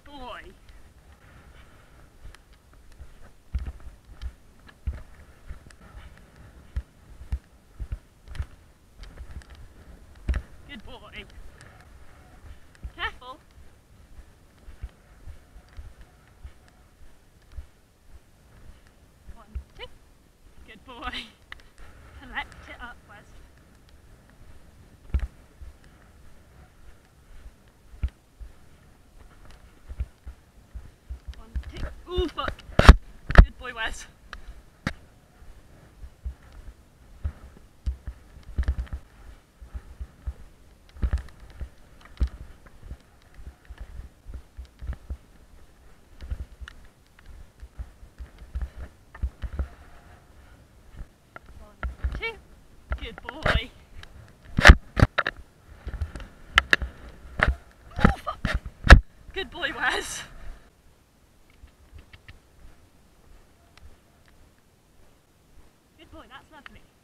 boy. Good boy. Careful. One, two. Good boy. Collect it up, Wes. One, two. Ooh, fuck. Good boy, Wes. Good boy. Oh, fuck. Good boy, Wes. Good boy, that's lovely.